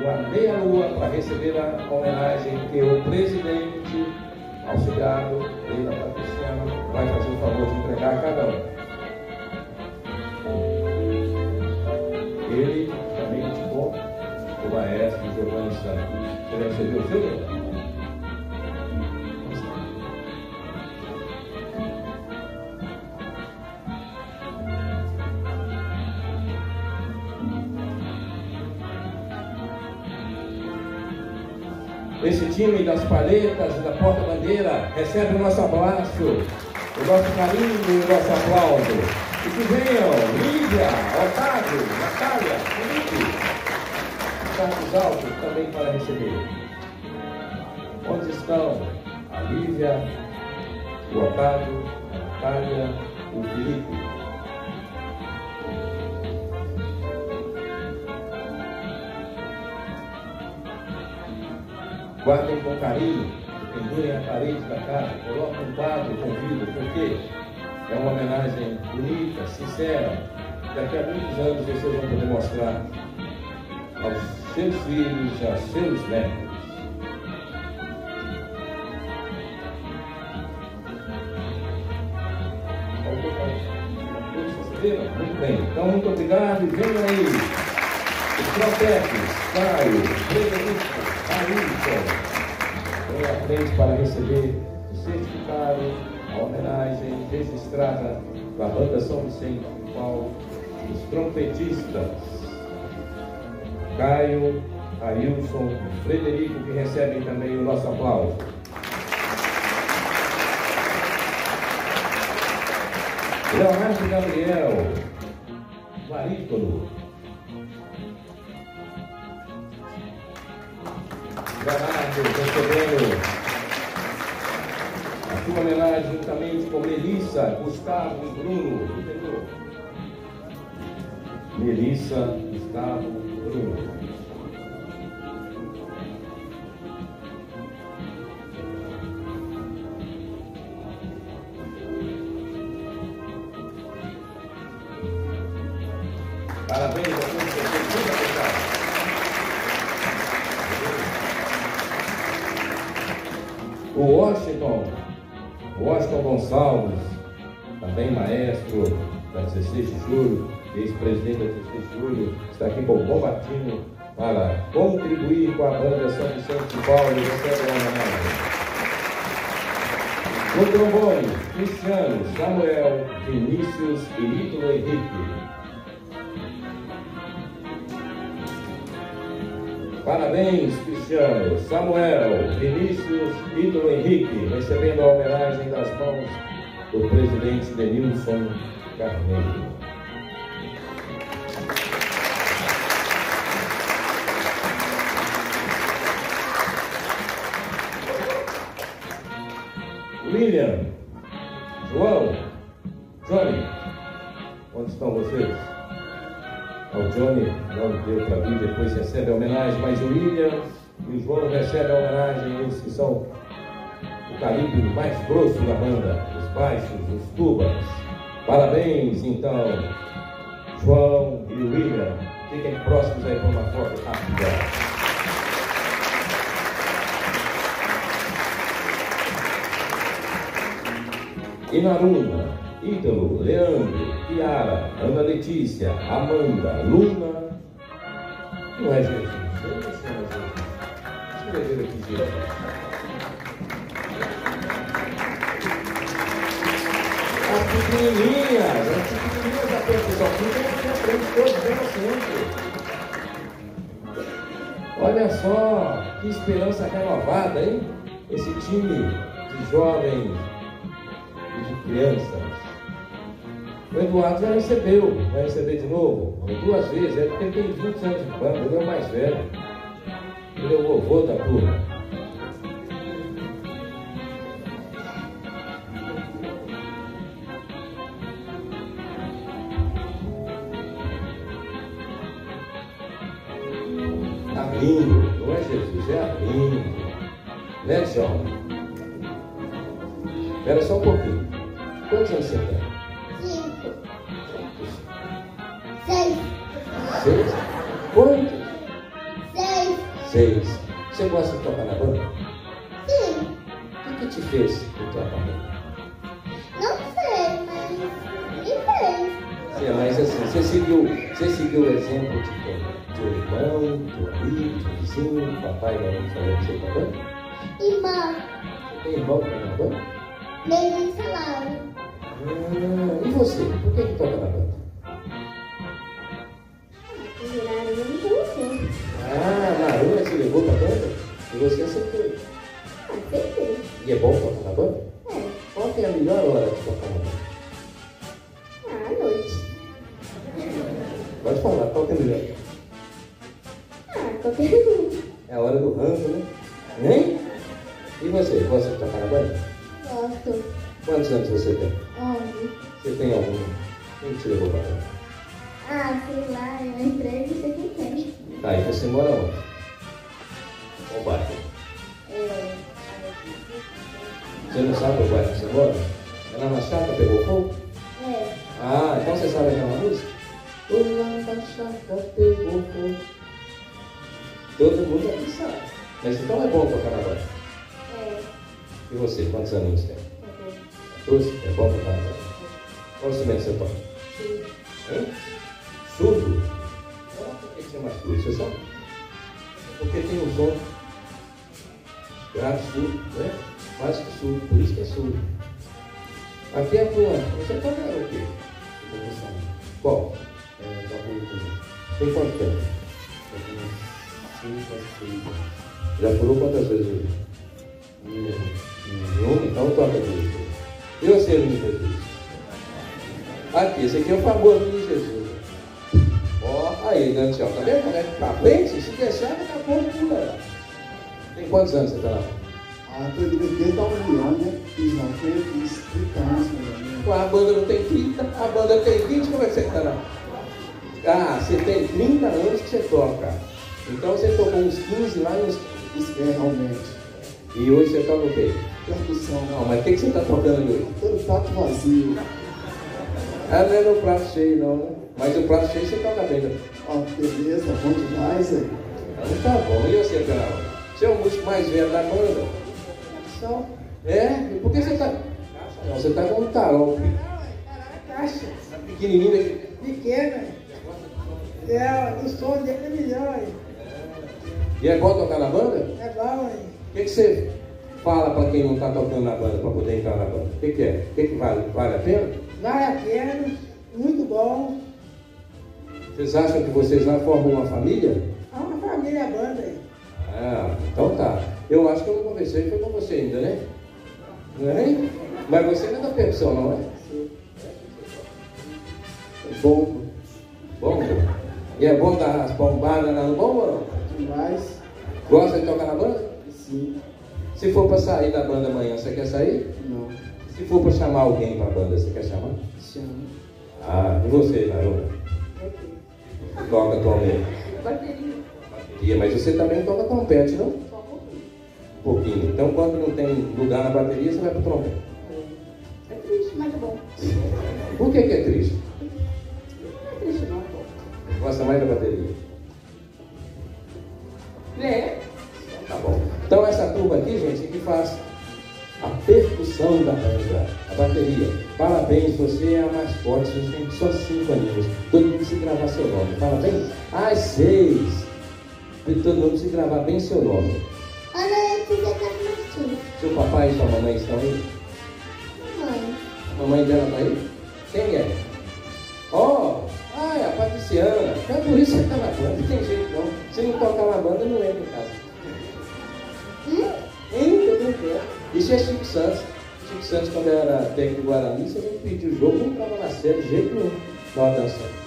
uma meia-lua para receber a homenagem que o presidente, auxiliado, Leila Patriciano, vai fazer o favor de entregar a cada um. Ele também indicou o maestro Giovanni Santos. Você recebeu o seu? Esse time das paletas e da porta-bandeira recebe o nosso abraço, o nosso carinho e o nosso aplauso. E que venham Lívia, Otávio, Natália, Felipe, Carlos Alto também para receber. Onde estão a Lívia, o Otávio, a Natália e o Felipe? Guardem com carinho, pendurem a parede da casa, coloquem um quadro com vidro, porque é uma homenagem bonita, sincera. Daqui a muitos anos vocês vão poder mostrar aos seus filhos e aos seus netos. Muito bem, então muito obrigado e venham aí os trompetes, Caio, Frederico, Ailton, vem à frente para receber o certificado, a homenagem registrada da Banda São Vicente de Paulo, os trompetistas Caio, Ailton e Frederico, que recebem também o nosso aplauso. Leonardo Gabriel, barítono. Leonardo recebendo a sua homenagem juntamente com Melissa, Gustavo e Bruno. Entendeu? Melissa, Gustavo e Bruno. Parabéns a todos vocês, muito obrigado. O Washington Gonçalves, também maestro da 16 de julho, ex-presidente da 16 de julho, está aqui com o bom batinho para contribuir com a banda São Vicente de Paulo e recebe a homenagem. No trombone, Cristiano, Samuel, Vinícius e Ítalo Henrique. Parabéns, Cristiano, Samuel, Vinícius, Ítalo Henrique, recebendo a homenagem das mãos do presidente Denilson Carneiro. William, João, Johnny, onde estão vocês? O Johnny não deu para vir, depois recebe a homenagem, mas o William e o João recebem a homenagem, eles que são o calibre mais grosso da banda, os baixos, os tubas. Parabéns, então, João e William. Fiquem próximos aí para uma foto rápida. Inaruna, Ítalo, Leandro, Tiara, Ana Letícia, Amanda, Luna. Não é Jesus? Eu não sei, Jesus. Escrever aqui, Jesus. As pequenininhas da percussão, fiquem aqui na frente, todos bem no centro. Olha só, que esperança renovada, hein? Esse time de jovens e de crianças. O Eduardo já recebeu, vai receber de novo, 2 vezes, é porque ele tem 20 anos de banda, ele é o mais velho. Ele é o vovô da turma. Lindo, não é Jesus, é lindo. Né, João? Espera só um pouquinho. Quantos anos você tem? 5. 6. 6? Quantos? 6. 6. Você gosta de tocar na banda? Sim. O que te fez tocar na banda? Não sei, mas me fez. Sim, mas assim, você seguiu o exemplo de teu irmão, teu amigo, teu vizinho, papai e mamãe falando que você tá banda? Irmã, Você tem irmão que tá na banda? mesmo salário. E você? Por que toca na banda? Viraram um curso. Maruna te levou pra banda? E você aceitou? Aceitei. E é bom tocar na banda? É. Qual que é a melhor hora de tocar na banda? À noite. Pode falar, qual que é a melhor? Qualquer um. É a hora do rango, né? Nem? E você? Gosta de tocar na banda? Gosto. Quantos anos você tem? 11. Você tem algum? Quem te levou pra banda? Sei lá, eu entrei e você que tem. Tá, e você mora onde? Qual bairro? Você não sabe qual bairro você mora? É na Machata, pegou fogo? É. Então você sabe aquela música? O lá da chácara pegou fogo. Todo mundo aqui sabe. Mas então é bom tocar na banda. E você, quantos aninhos tem? 12? É bom tocar na banda. Qual instrumento você toca? Hein? Surdo? Por que chama surdo? Você sabe? Porque tem um som grave, surdo, né? Mais que surdo, por isso que é surdo. Aqui é a tua. Você toca o quê? Qual? Tem quanto tempo? Já furou quantas vezes hoje? Nenhuma? Então toca tudo. E você, menino Jesus? Aqui, esse aqui é o famoso menino Jesus. Aí, né, tchau? Tá vendo? Né? Pra frente, se deixar, daqui a pouco pula. Tem quantos anos você tá lá? Desde a união, né? Fiz 90, fiz 30 anos, né? A banda não tem 30, a banda tem 20, como é que você tá lá? Você tem 30 anos que você toca. Então você tocou uns 15 lá e uns... Isso é realmente. E hoje você toca o quê? Percussão. Não, mas o que você tá tocando hoje? Todo prato vazio. Não é no prato cheio não, né? Mas o prato cheio você toca bem, né? Beleza, bom demais aí. Então tá bom. E você, canal? Você é o músico mais velho da banda? Só. E por que você tá... Não, você tá com um tarol. Caixa Pequenininho aqui. pequena. O som dele é melhor. E é bom tocar na banda? É bom, hein? O que você fala para quem não está tocando na banda, para poder entrar na banda? O que é? O que vale a pena? Vale a pena, muito bom. Vocês acham que vocês lá formam uma família? É uma família banda aí. Então tá. Eu acho que eu não conversei, foi com você ainda, né? Não é? Mas você não é da percussão, não é? Bom Bom? E é bom dar as bombadas lá no bombo ou não? demais. Gosta de tocar na banda? Sim. Se for para sair da banda amanhã, você quer sair? Não. Se for para chamar alguém para a banda, você quer chamar? Chama. E você, Maruna? Toca atualmente? Bateria. Bateria, mas você também toca trompete, não? Só um pouquinho. Um pouquinho. Então, quando não tem lugar na bateria, você vai para o trompete. É triste, mas é bom. Por que é triste? Não é triste não, pô. Gosta mais da bateria? É. Tá bom. Então, essa turma aqui, gente, que faz a percussão da banda, a bateria. Parabéns, você é a mais forte, você tem só 5 aninhos. Todo mundo se gravar seu nome. Fala bem? 6. Todo mundo se gravar bem seu nome. Olha, eu fiz a casa Martins. Seu papai e sua mamãe estão aí? Mãe. A mamãe dela está aí? Quem é? É a Patriciana. É por isso que você está na banda. Não tem jeito não. Se não tocar na banda, não entra em casa. Tô brincando. Isso é Chico Santos. Chico Santos, quando era técnico do Guarani, se a gente pedir o jogo, não estava na série de jeito nenhum. Estava dançando.